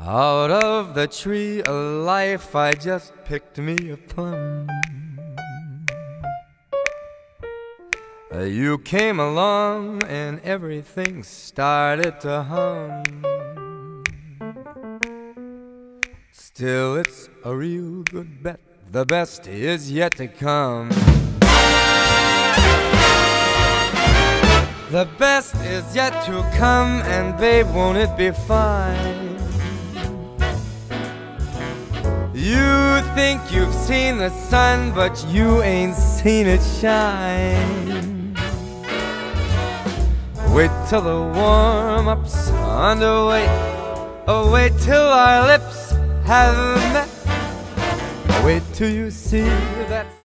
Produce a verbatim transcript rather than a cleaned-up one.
Out of the tree of life I just picked me a plum. You came along and everything started to hum. Still it's a real good bet, the best is yet to come. The best is yet to come, and babe, won't it be fine? You think you've seen the sun, but you ain't seen it shine. Wait till the warm-up's underway. Oh, wait till our lips have met. Wait till you see that